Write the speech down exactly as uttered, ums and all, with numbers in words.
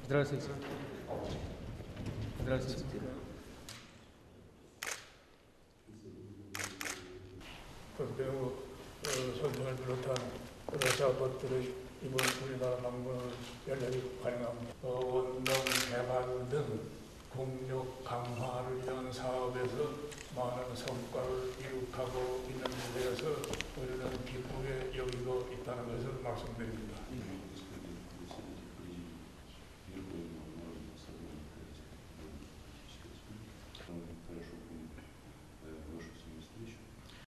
들어갈 수 있습니다. 들어갈 수 있습니다. 배우 선생을 비롯한 러시아 것들의 이번 우리나라 방문을 열렬히 환영합니다. 원동 개발 등 국력 강화를 위한 사업에서 많은 성과를 이룩하고 있는 데 대해서 우리는 기쁘게 여기고 있다는 것을 말씀드립니다.